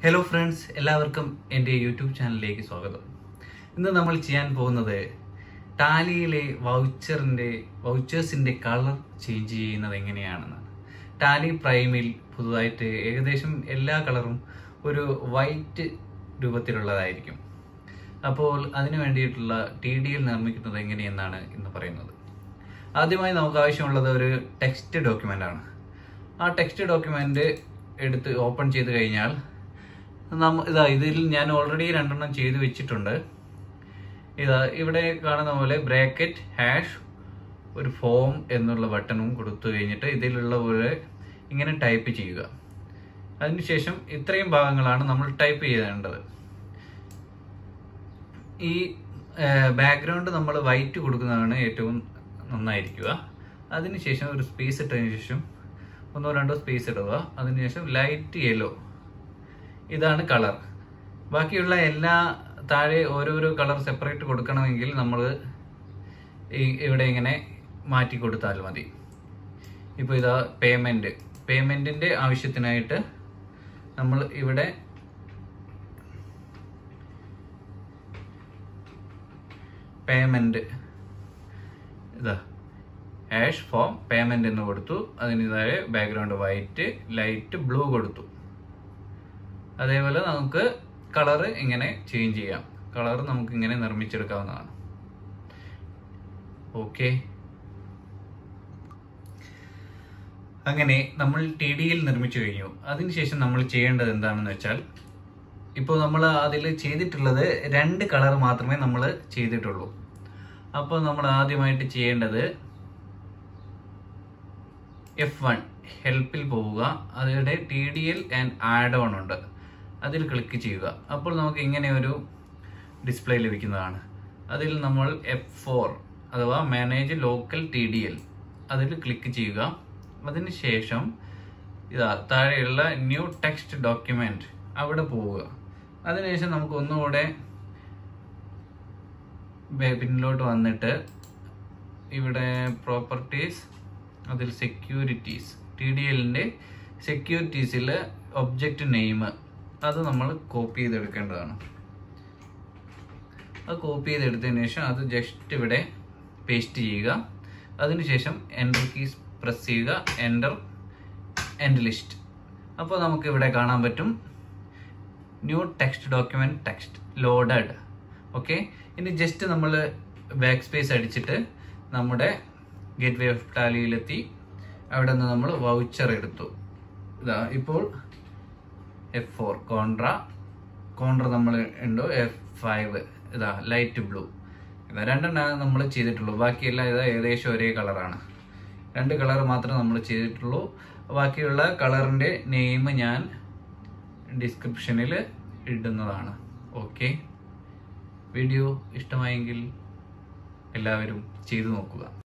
Hello friends, എല്ലാവർക്കും എൻ്റെ YouTube ചാനലിലേക്ക് സ്വാഗതം. ഇന്ന് നമ്മൾ ചെയ്യാൻ പോകുന്നത് ടാലിയിലെ വൗച്ചേഴ്സിൻ്റെ കളർ ചേഞ്ച് ചെയ്യുന്നത് എങ്ങനെയാണെന്നാണ്. ടാലി പ്രൈമിൽ പുതുതായിട്ട് ഏകദേശം എല്ലാ കളറും ഒരു വൈറ്റ് രൂപത്തിലുള്ളതായിരിക്കും. അപ്പോൾ അതിനു വേണ്ടിയിട്ടുള്ള TDL നിർമ്മിക്കുന്നത് എങ്ങനെയെന്നാണ് ഇന്ന് പറയുന്നത്. ആദ്യമായി നമുക്ക് ആവശ്യമുള്ളത് ഒരു ടെക്സ്റ്റ് ഡോക്യുമെൻ്റ് ആണ്. ആ ടെക്സ്റ്റ് ഡോക്യുമെൻ്റ് എടുത്ത് ഓപ്പൺ ചെയ്ത് കഴിഞ്ഞാൽ ഇതിൽ ഞാൻ ഓൾറെഡി 2 ചെയ്ത് വെച്ചിട്ടുണ്ട്. ഇവിടെ കാണുന്ന പോലെ ബ്രാക്കറ്റ് ഹാഷ് ഒരു ഫോം എന്നുള്ള ബട്ടണും കൊടുത്തു കഴിഞ്ഞിട്ട് ഇതിലുള്ള പോലെ ഇങ്ങനെ ടൈപ്പ് ചെയ്യുക. അതിനുശേഷം ഇത്രയും ഭാഗങ്ങളാണ് നമ്മൾ ടൈപ്പ് ചെയ്യേണ്ടത്. ഈ ബാക്ക്ഗ്രൗണ്ട് നമ്മൾ വൈറ്റ് കൊടുക്കുന്നതാണ് ഏറ്റവും നന്നായിരിക്കുക. അതിനുശേഷം ഒരു സ്പേസ് ഇട്ടതിന് ശേഷം 1-2 സ്പേസ് ഇടുക. അതിനുശേഷം ലൈറ്റ് യെല്ലോ, ഇതാണ് കളർ. ബാക്കിയുള്ള എല്ലാ താഴെ ഓരോരോ കളർ സെപ്പറേറ്റ് കൊടുക്കണമെങ്കിൽ നമ്മൾ ഇവിടെ ഇങ്ങനെ മാറ്റി കൊടുത്താൽ മതി. ഇപ്പോൾ ഇതാ പേയ്മെൻറ്റിൻ്റെ ആവശ്യത്തിനായിട്ട് നമ്മൾ ഇവിടെ പേയ്മെൻറ്റ് ഹാഷ് ഫോം പേയ്മെൻറ്റ് എന്ന് കൊടുത്തു. അതിന് താഴെ ബാക്ക്ഗ്രൗണ്ട് വൈറ്റ്, ലൈറ്റ് ബ്ലൂ കൊടുത്തു. അതേപോലെ നമുക്ക് കളർ ഇങ്ങനെ ചേഞ്ച് ചെയ്യാം. കളർ നമുക്ക് ഇങ്ങനെ നിർമ്മിച്ചെടുക്കാവുന്നതാണ്. ഓക്കെ, അങ്ങനെ നമ്മൾ TDL നിർമ്മിച്ചു കഴിഞ്ഞു. അതിനുശേഷം നമ്മൾ ചെയ്യേണ്ടത് എന്താണെന്ന് വെച്ചാൽ, ഇപ്പോൾ നമ്മൾ അതിൽ ചെയ്തിട്ടുള്ളത് 2 കളർ മാത്രമേ നമ്മൾ ചെയ്തിട്ടുള്ളൂ. അപ്പോൾ നമ്മൾ ആദ്യമായിട്ട് ചെയ്യേണ്ടത് F1 ഹെൽപ്പിൽ പോവുക. അതിവിടെ TDL ആൻഡ് ആഡ് ഓൺ ഉണ്ട്. അതിൽ ക്ലിക്ക് ചെയ്യുക. അപ്പോൾ നമുക്ക് ഇങ്ങനെ ഒരു ഡിസ്പ്ലേ ലഭിക്കുന്നതാണ്. അതിൽ നമ്മൾ F4 അഥവാ മാനേജ് ലോക്കൽ TDL അതിൽ ക്ലിക്ക് ചെയ്യുക. അതിനുശേഷം താഴെയുള്ള ന്യൂ ടെക്സ്റ്റ് ഡോക്യുമെന്റ് അവിടെ പോവുക. അതിനുശേഷം നമുക്ക് ഒന്നുകൂടെ പിന്നിലോട്ട് വന്നിട്ട് ഇവിടെ പ്രോപ്പർട്ടീസ്, അതിൽ സെക്യൂരിറ്റീസ്, TDLന്റെ സെക്യൂരിറ്റീസിൽ ഒബ്ജക്റ്റ് നെയിം അത് നമ്മൾ കോപ്പി ചെയ്തെടുക്കേണ്ടതാണ്. അത് കോപ്പി ചെയ്തെടുത്തതിന് ശേഷം അത് ജസ്റ്റ് ഇവിടെ പേസ്റ്റ് ചെയ്യുക. അതിനുശേഷം എൻ്റർ കീസ് പ്രസ് ചെയ്യുക. End list. അപ്പോൾ നമുക്ക് ഇവിടെ കാണാൻ പറ്റും new text document text loaded. Okay, ഇനി ജസ്റ്റ് നമ്മൾ ബാക്ക് സ്പേസ് അടിച്ചിട്ട് നമ്മുടെ ഗേറ്റ്വേ ഓഫ് ടാലിയിലെത്തി. അവിടെ നിന്ന് നമ്മൾ വൗച്ചർ എടുത്തു. ഇപ്പോൾ F4 കോൺട്ര നമ്മൾ ഉണ്ടോ F5 ലൈറ്റ് ബ്ലൂ. 2 നമ്മൾ ചെയ്തിട്ടുള്ളൂ. ബാക്കിയെല്ലാം ഏകദേശം ഒരേ കളറാണ്. 2 കളർ മാത്രമേ നമ്മൾ ചെയ്തിട്ടുള്ളൂ. ബാക്കിയുള്ള കളറിൻ്റെ നെയിം ഞാൻ ഡിസ്ക്രിപ്ഷനിൽ ഇടുന്നതാണ്. ഓക്കെ, വീഡിയോ ഇഷ്ടമായെങ്കിൽ എല്ലാവരും ചെയ്തു നോക്കുക.